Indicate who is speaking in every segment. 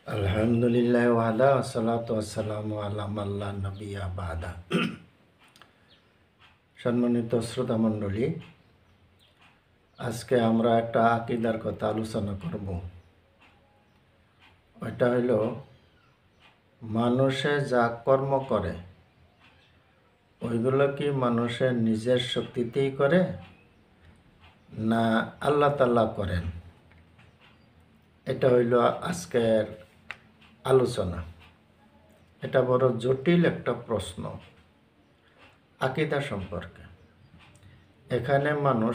Speaker 1: আলহামদুলিল্লাহ ওয়াহদা আসসালাতু ওয়াসসালামু আলা মাল্লা নবিয়া বাদা। সম্মানিত শ্রোতা মণ্ডলী, আজকে আমরা একটা আকীদার কথা আলোচনা করব। ওইটা হইল মানুষে যা কর্ম করে ওইগুলো কি মানুষের নিজের শক্তিতেই করে না আল্লাহ তাআলা করেন? এটা হইল আজকের আলোচনা। এটা বড় জটিল একটা প্রশ্ন আকীদা সম্পর্কে। এখানে মানুষ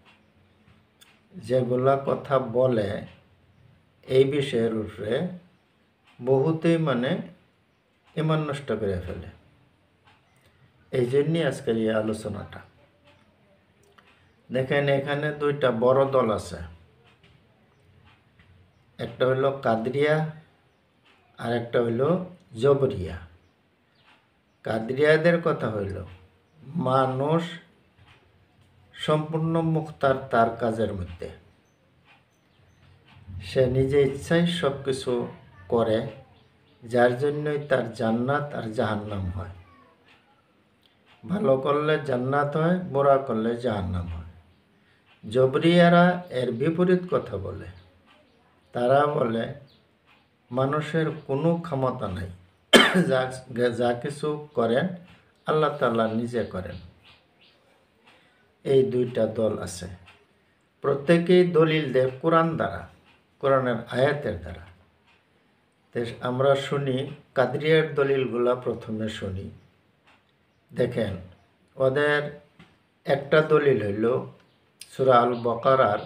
Speaker 1: যেগুলা কথা বলে এই বিষয়ের উপরে বহুতেই ইমান নষ্ট করে ফেলে। এই জন্যই আজকের এই আলোচনাটা। দেখেন, এখানে দুইটা বড় দল আছে। একটা হইল কাদরিয়া আর একটা হইল জবরিয়া। কাদরিয়াদের কথা হইল মানুষ সম্পূর্ণ মুখতার তার কাজের মধ্যে, সে নিজে ইচ্ছায় সব কিছু করে, যার জন্যই তার জান্নাত আর জাহান্নাম হয়। ভালো করলে জান্নাত হয়, বুরা করলে জাহান্নাম হয়। জবরিয়ারা এর বিপরীত কথা বলে। তারা বলে মানুষের কোনো ক্ষমতা নাই, যা কিছু করেন আল্লাহ তাআলা নিজে করেন। এই দুইটা দল আছে। প্রত্যেকেই দলিল দেয় কোরআন দ্বারা, কোরআনের আয়াতের দ্বারা। আমরা শুনি কাদরিয়ার দলিলগুলা প্রথমে শুনি। দেখেন, ওদের একটা দলিল হইল সূরা আল বাকারার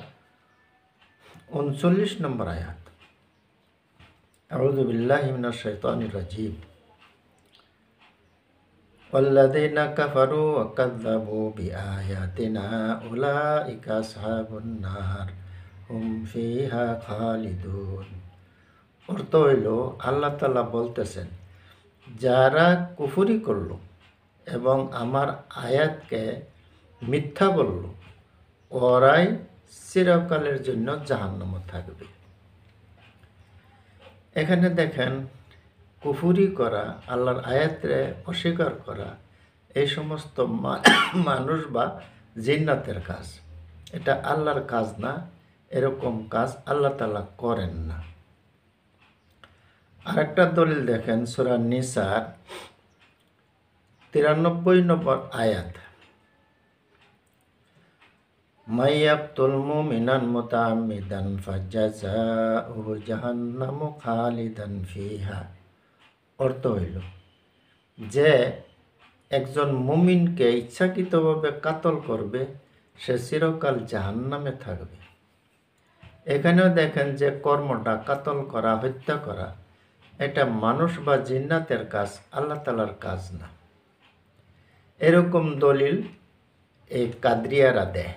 Speaker 1: 39 নম্বর আয়াত। আউযু বিল্লাহি মিনাশ শাইতানির রাজিম। ওয়াল্লাযীনা কাফারু ওয়া কাযযাবু বিআয়াতিনা উলাইকা আসহাবুন নার হুম ফিহা খালিদুন। অর্থ হইল, আল্লাহ তাআলা বলতেছেন, যারা কুফরি করল এবং আমার আয়াতকে মিথ্যা বলল, ওরাই চিরকালের জন্য জাহান্নামে থাকবে। এখানে দেখেন, কুফরি করা, আল্লাহর আয়াতরে অস্বীকার করা, এই সমস্ত মানুষ বা জিন্নাতের কাজ। এটা আল্লাহর কাজ না। এরকম কাজ আল্লাহ তাআলা করেন না। আরেকটা দলিল দেখেন, সূরা নিসার 93 নম্বর আয়াত। মাইয়াকতুল মুমিনান মুতাআম্মিদান ফাজাযাউহু জাহান্নামু খালিদান ফিহা। অর্থ হইল, যে একজন মুমিনকে ইচ্ছাকৃতভাবে কাতল করবে, সে চিরকাল জাহান্নামে থাকবে। এখানেও দেখেন যে কর্মটা কাতল করা, হত্যা করা, এটা মানুষ বা জিন্নাতের কাজ, আল্লাহ তাআলার কাজ না। এরকম দলিল এই কাদরিয়ারা দেয়।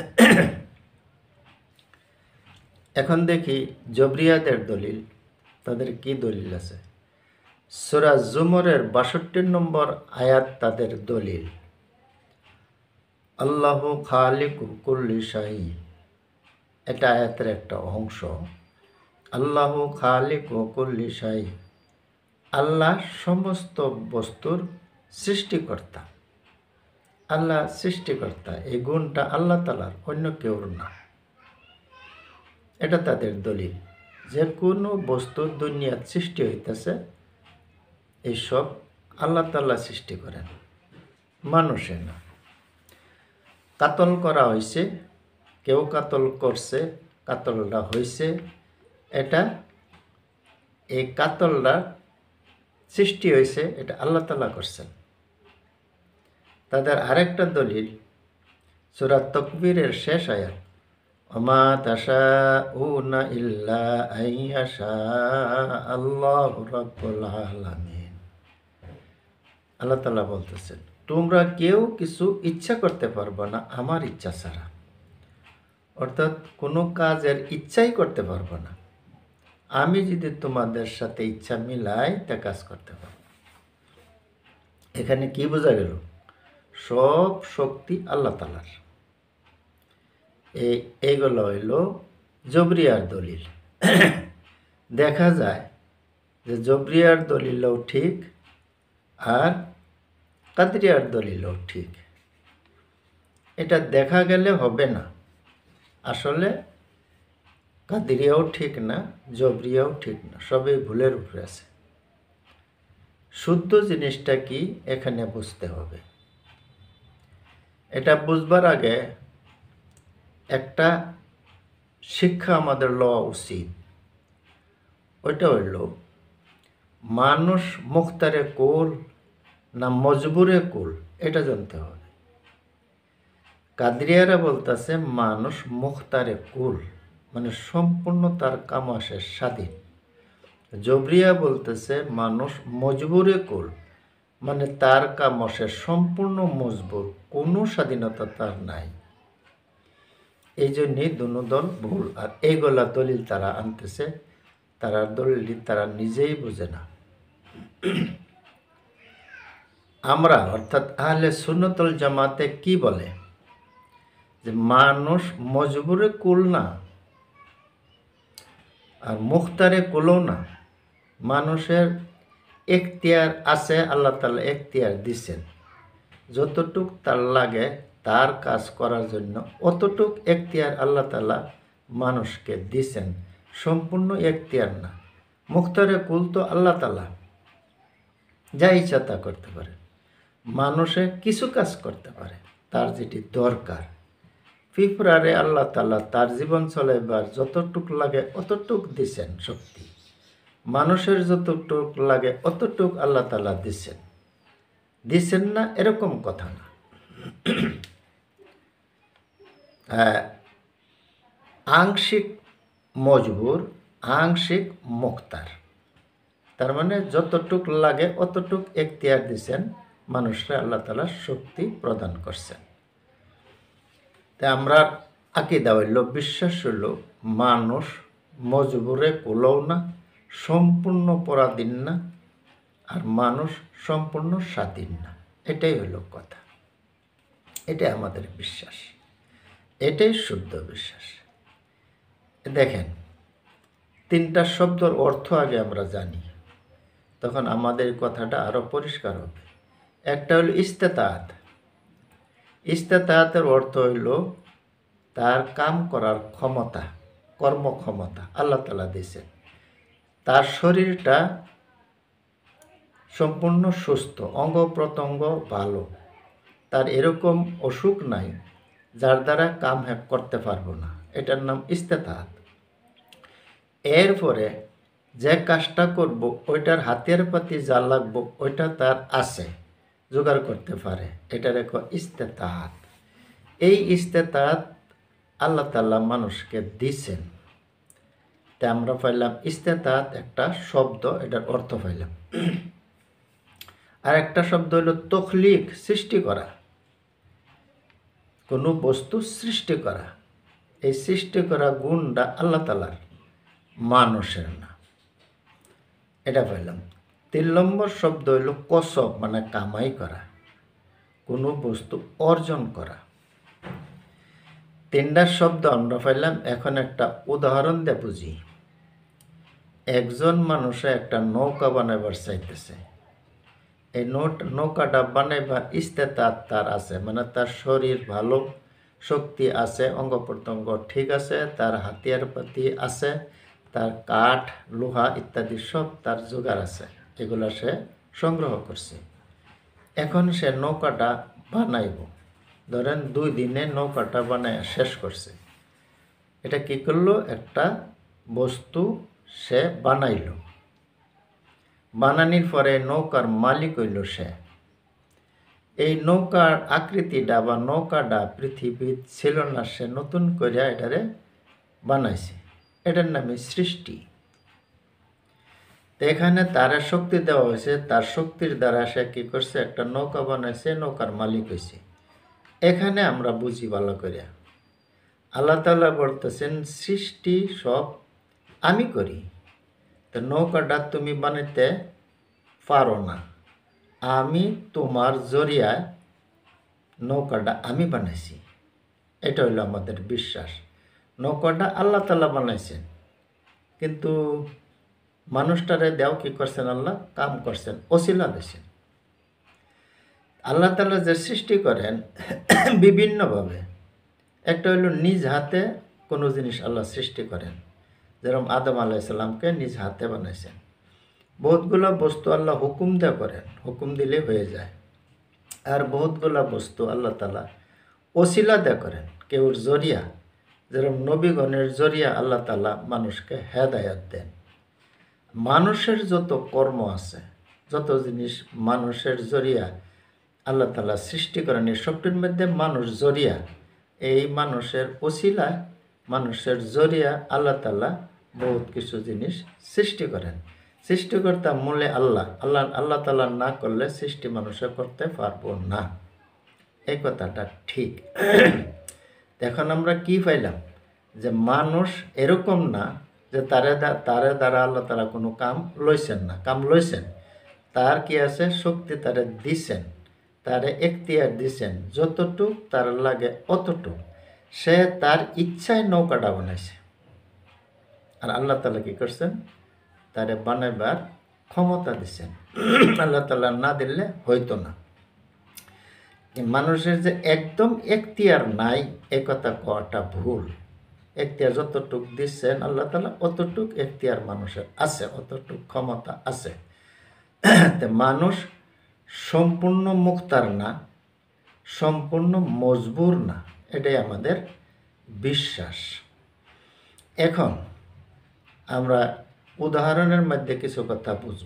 Speaker 1: এখন দেখি জবরিয়াদের দলিল। তাদের কি দলিল আছে? সূরা জুমরের 62 নম্বর আয়াত তাদের দলিল। আল্লাহু খালিকু কুল্লি শাই। এটা আয়াতের একটা অংশ। আল্লাহু খালিকু কুল্লি শাই। আল্লাহ সমস্ত বস্তুর সৃষ্টিকর্তা। আল্লাহ সৃষ্টিকর্তা, এই গুণটা আল্লাহ তাআলার, অন্য কেউর না। এটা তাদের দলিল। যে কোনো বস্তু দুনিয়ার সৃষ্টি হইতেছে, এইসব আল্লাহ তাআলা সৃষ্টি করেন, মানুষে না। কাতল করা হয়েছে, কেউ কাতল করছে, কাতলটা হয়েছে, এটা এই কাতলটা সৃষ্টি হয়েছে, এটা আল্লাহ তাআলা করছেন। তাদের আরেকটা দলিল সূরা তাকবীরের শেষ আয়াত, ওমা তাশাউনা ইল্লা আইয়াশা আল্লাহু রাব্বুল আলামিন। আল্লাহ তাআলা বলতেছেন, তোমরা কেউ কিছু ইচ্ছা করতে পারবে না আমার ইচ্ছা ছাড়া। অর্থাৎ কোনো কাজের ইচ্ছাই করতে পারবে না। আমি যদি তোমাদের সাথে ইচ্ছা মিলাই, তা কাজ করতে পারবো। এখানে কি বোঝা গেল? সব শক্তি আল্লাহ তাআলার। এইগুলো হইল জবরিয়ার দলিল। দেখা যায় যে জবরিয়ার দলিলও ঠিক আর কাদরিয়ার দলিলও ঠিক। এটা দেখা গেলে হবে না। আসলে কাদরিয়াও ঠিক না, জবরিয়াও ঠিক না, সবই ভুলের উপরে আছে। শুদ্ধ জিনিসটা কি এখানে বুঝতে হবে। এটা বুঝবার আগে একটা শিক্ষা আমাদের লওয়া উচিত। ওইটা হইল মানুষ মুখতারে কুল না মজবুরে কুল, এটা জানতে হবে। কাদরিয়ারা বলতেছে মানুষ মুখতারে কুল, মানে সম্পূর্ণ তার কামাশের স্বাধীন। জবরিয়া বলতেছে মানুষ মজবুরে কুল, মানে তার কামাশের সম্পূর্ণ মজবুর, কোনো স্বাধীনতা তার নাই। এই জন্যই দুনো দল ভুল। আর এইগুলা দলিল তারা আনতেছে, তারা দলিল তারা নিজেই বুঝে না। আমরা অর্থাৎ আহলে সুন্নতুল জামাতে কি বলে যে মানুষ মজবুরে কুল না আর মুখতারে কুলও না। মানুষের এখতিয়ার আছে, আল্লাহ তাআলা এখতিয়ার দিছেন। যতটুক তার লাগে তার কাজ করার জন্য অতটুক এখতিয়ার আল্লাহ তাআলা মানুষকে দিছেন, সম্পূর্ণ এখতিয়ার না। মুখতারে কুল তো আল্লাহ তাআলা যা ইচ্ছা তা করতে পারে। মানুষে কিছু কাজ করতে পারে, তার যেটি দরকার। পিঁপড়ারে আল্লাহ তাআলা তার জীবন চলাইবার যতটুক লাগে অতটুক দিছেন শক্তি। মানুষের যতটুক লাগে অতটুক আল্লাহ তাআলা দিছেন না এরকম কথা না। আংশিক মজবুর, আংশিক মুখতার, তার মানে যতটুক লাগে অতটুক এখতিয়ার দিছেন মানুষরা, আল্লাহ তাআলা শক্তি প্রদান করছেন। তাই আমরা আকীদা হইল, বিশ্বাস হইল মানুষ মজবুরে কুলও না, সম্পূর্ণ পরাধীন না, আর মানুষ সম্পূর্ণ স্বাধীন না। এটাই হইল কথা। এটাই আমাদের বিশ্বাস, এটাই শুদ্ধ বিশ্বাস। দেখেন, তিনটা শব্দের অর্থ আগে আমরা জানি, তখন আমাদের কথাটা আরো পরিষ্কার হবে। একটা হলো ইস্তেতাআত। ইস্তেতাআতের অর্থ হইল তার কাম করার ক্ষমতা, কর্মক্ষমতা আল্লাহ তাআলা দিয়েছেন। তার শরীরটা সম্পূর্ণ সুস্থ, অঙ্গ প্রত্যঙ্গ ভালো, তার এরকম অসুখ নাই যার দ্বারা কাম করতে পারবো না, এটার নাম ইস্তেতাআত। এরপরে যে কাজটা করব ওইটার হাতিয়ার পাতি যা লাগবো ওইটা তার আছে, জোগাড় করতে পারে, এটা রেখো ইস্তেতাআত। এই ইস্তেতাআত আল্লাহ তাআলা মানুষকে দিছেন। তাই আমরা পাইলাম ইস্তেতাআত একটা শব্দ, এটার অর্থ পাইলাম। আর একটা শব্দ হলো তখলিক, সৃষ্টি করা, কোনো বস্তু সৃষ্টি করা। এই সৃষ্টি করা গুণটা আল্লাহ তাআলার, মানুষের না, এটা পাইলাম। 3 নম্বর শব্দ হইল কসব, মানে কামাই করা, কোনো বস্তু অর্জন করা। 3টা শব্দ আমরা পাইলাম। এখন একটা উদাহরণ দিয়ে বুঝি। একজন মানুষে একটা নৌকা বানাইবার চাইতেছে। এই নৌকাটা বানাইবার ইস্তেতাআত তার আছে, মানে তার শরীর ভালো, শক্তি আছে, অঙ্গ প্রত্যঙ্গ ঠিক আছে, তার হাতিয়ার পাতি আছে, তার কাঠ, লোহা ইত্যাদি সব তার জোগাড় আছে, এগুলো সে সংগ্রহ করছে। এখন সে নৌকাটা বানাইব, ধরেন 2 দিনে নৌকাটা বানায় শেষ করছে। এটা কি করলো, একটা বস্তু সে বানাইল। বানানির পরে নৌকার মালিক হইল সে। এই নৌকার আকৃতিটা বা নৌকাটা পৃথিবীর ছিল না, সে নতুন করে এটারে বানাইছে, এটার নামে সৃষ্টি। তো এখানে তার শক্তি দেওয়া হয়েছে, তার শক্তির দ্বারা সে কি করছে, একটা নৌকা বানাইছে, নৌকার মালিক হয়েছে। এখানে আমরা বুঝি ভালো করে, আল্লাহ তাআলা বলতেছেন সৃষ্টি সব আমি করি। তো নৌকাটা তুমি বানাইতে পারো না, আমি তোমার জরিয়ায় নৌকাটা আমি বানাইছি। এটা হইল আমাদের বিশ্বাস। নৌকাটা আল্লাহ তাআলা বানাইছেন, কিন্তু মানুষটারে দেও কি করছেন আল্লাহ? কাম করছেন, ওসিলা দিয়েছেন। আল্লাহ তাআলা যে সৃষ্টি করেন বিভিন্নভাবে। একটা হইল নিজ হাতে কোনো জিনিস আল্লাহ সৃষ্টি করেন, যেরকম আদম আলাইহিস সালামকে নিজ হাতে বানাইছেন। বহুতগুলা বস্তু আল্লাহ হুকুম দেয়া করেন, হুকুম দিলে হয়ে যায়। আর বহুতগুলা বস্তু আল্লাহ তাআলা ওসিলা দেয়া করেন, কেউর জরিয়া, যেরকম নবীগণের জরিয়া আল্লাহ তাআলা মানুষকে হেদায়েত দেন। মানুষের যত কর্ম আছে, যত জিনিস মানুষের জরিয়া আল্লাহ তাআলা সৃষ্টি করেন, এই সবটির মধ্যে মানুষ জরিয়া। এই মানুষের ওসিলা, মানুষের জরিয়া আল্লাহ তাআলা বহুত কিছু জিনিস সৃষ্টি করেন। সৃষ্টিকর্তা মূলে আল্লাহ, আল্লাহ তাআলা না করলে সৃষ্টি মানুষে করতে পারবো না। এই কথাটা ঠিক। এখন আমরা কি পাইলাম? যে মানুষ এরকম না যে তারে দ্বারা আল্লাহ তাআলা কোনো কাম লইছেন না, কাম লইছেন। তার কি আছে? শক্তি তারে দিছেন, তারে এখতিয়ার দিছেন, যতটুক তার লাগে অতটুক সে তার ইচ্ছায় নৌকাটা বানাইছে। আর আল্লাহ তাআলা কি করছেন? তারে বানাইবার ক্ষমতা দিছেন। আল্লাহ তাআলা না দিলে হইতো না। মানুষের যে একদম এখতিয়ার নাই, এ কথা কওয়াটা ভুল। এখতিয়ার যতটুক দিচ্ছেন আল্লাহ তাআলা, অতটুক এখতিয়ার মানুষের আছে, অতটুক ক্ষমতা আছে। মানুষ সম্পূর্ণ মুখতার না, সম্পূর্ণ মজবুর না, এটাই আমাদের বিশ্বাস। এখন আমরা উদাহরণের মধ্যে কিছু কথা বুঝব।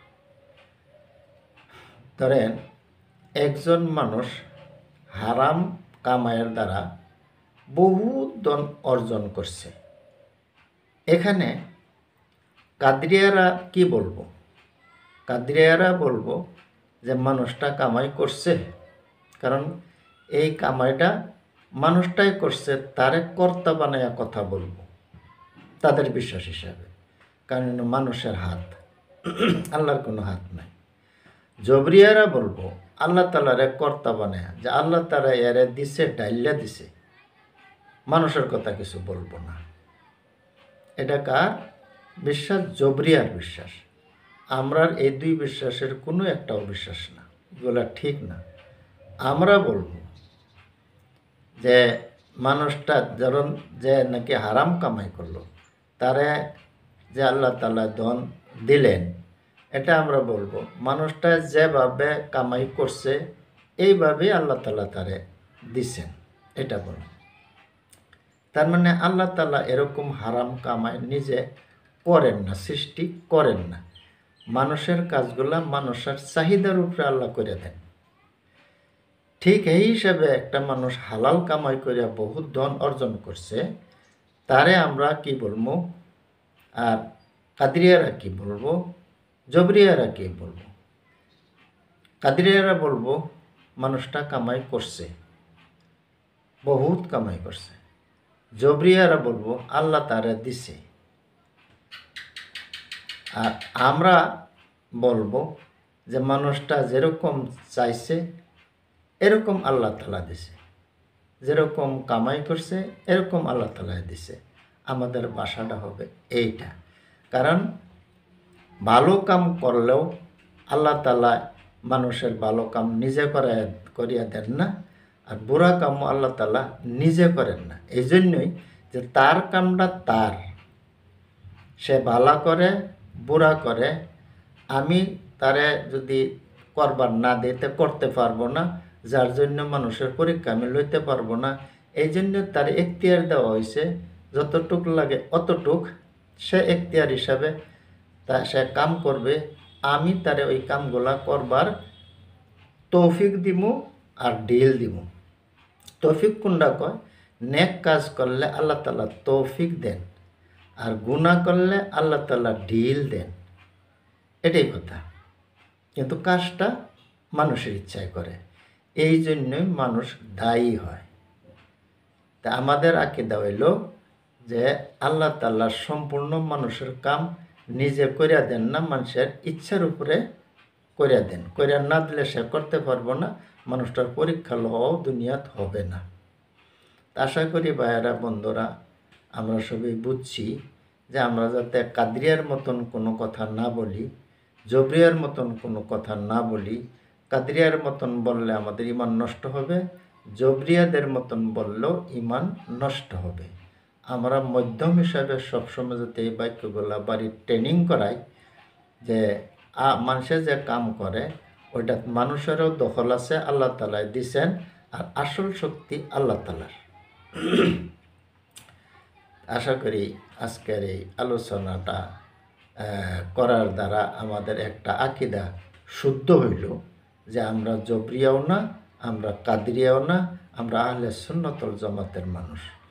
Speaker 1: ধরেন একজন মানুষ হারাম কামাইয়ের দ্বারা বহু ধন অর্জন করছে। এখানে কাদরিয়ারা কি বলবো? কাদরিয়ারা বলবো যে মানুষটা কামাই করছে, কারণ এই কামাইটা মানুষটাই করছে, তারে কর্তা বানায়া কথা বলবো তাদের বিশ্বাস হিসাবে। কারণ মানুষের হাত, আল্লাহর কোনো হাত নাই। জবরিয়ারা বলবো আল্লাহ তাআলারে কর্তা বানায়া, যে আল্লাহ তাআলা এরে দিছে, ডাইল্লা দিছে, মানুষের কথা কিছু বলবো না। এটা কার বিশ্বাস? জবরিয়ার বিশ্বাস। আমরার এই দুই বিশ্বাসের কোনো একটাও বিশ্বাস না, এগুলা ঠিক না। আমরা বলবো যে মানুষটা ধরুন যে নাকি হারাম কামাই করলো, তারে যে আল্লাহ তাআলা ধন দিলেন, এটা আমরা বলবো মানুষটা যেভাবে কামাই করছে এইভাবেই আল্লাহ তাআলা তারে দিছেন, এটা বলবো। তার মানে আল্লাহ তাআলা এরকম হারাম কামাই নিজে করেন না, সৃষ্টি করেন না। মানুষের কাজগুলা মানুষের চাহিদার উপরে আল্লাহ করে দেন। ঠিক এই হিসাবে একটা মানুষ হালাল কামাই করিয়া বহুত ধন অর্জন করছে, তারে আমরা কি বলবো? আর কাদরিয়ারা কি বলবো? জবরিয়ারা কি বলবো? কাদরিয়ারা বলবো মানুষটা কামাই করছে, বহুত কামাই করছে। জবরিয়ারা বলবো আল্লাহ তারে দিছে। আর আমরা বলবো যে মানুষটা যেরকম চাইছে এরকম আল্লাহ তাআলা দিছে, যেরকম কামাই করছে এরকম আল্লাহ তাআলা দিছে। আমাদের ভাষাটা হবে এইটা। কারণ ভালো কাম করলেও আল্লাহ তাআলা মানুষের ভালো কাম নিজে করিয়া দেন না, আর বুড়া কামও আল্লাহ তাআলা নিজে করেন না। এই জন্যই যে তার কামটা তার, সে ভালো করে বুড়া করে, আমি তারে যদি করবার না দিতে করতে পারবো না, যার জন্য মানুষের পরীক্ষা আমি লইতে পারবো না। এই জন্য তার এখতিয়ার দেওয়া হয়েছে, যতটুক লাগে অতটুক সে এখতিয়ার হিসাবে তা সে কাম করবে। আমি তারে ওই কামগুলা করবার তৌফিক দিমু আর ঢিল দিমু। তৌফিক কোনটা কয়? নেক কাজ করলে আল্লাহ তাআলা তৌফিক দেন, আর গুনাহ করলে আল্লাহ তাআলা ঢিল দেন, এটাই কথা। কিন্তু কাজটা মানুষের ইচ্ছায় করে, এই জন্যই মানুষ দায়ী হয়। তা আমাদের আকীদা হইল যে আল্লাহ তাআলা সম্পূর্ণ মানুষের কাম নিজে করিয়া দেন না, মানুষের ইচ্ছার উপরে করিয়া দেন। করিয়া না দিলে সে করতে পারবো না, মানুষটার পরীক্ষা লওয়াও দুনিয়াত হবে না। আশা করি ভাইয়েরা, বন্ধুরা, আমরা সবাই বুঝছি যে আমরা যাতে কাদরিয়ার মতন কোনো কথা না বলি, জবরিয়ার মতন কোনো কথা না বলি। কাদরিয়ার মতন বললে আমাদের ইমান নষ্ট হবে, জবরিয়াদের মতন বললেও ইমান নষ্ট হবে। আমরা মধ্যম হিসাবে সবসময় যাতে এই বাক্যগুলা বাড়ির ট্রেনিং করাই, যে মানুষে যে কাম করে ওইটা মানুষেরও দখল আছে, আল্লাহ তালাই দিছেন, আর আসল শক্তি আল্লাহ তালার। আশা করি আজকের এই আলোচনাটা করার দ্বারা আমাদের একটা আকিদা শুদ্ধ হইল, যে আমরা জবরিয়াও না, আমরা কাদরিয়াও না, আমরা আহলে সুন্নাতুল জামাতের মানুষ।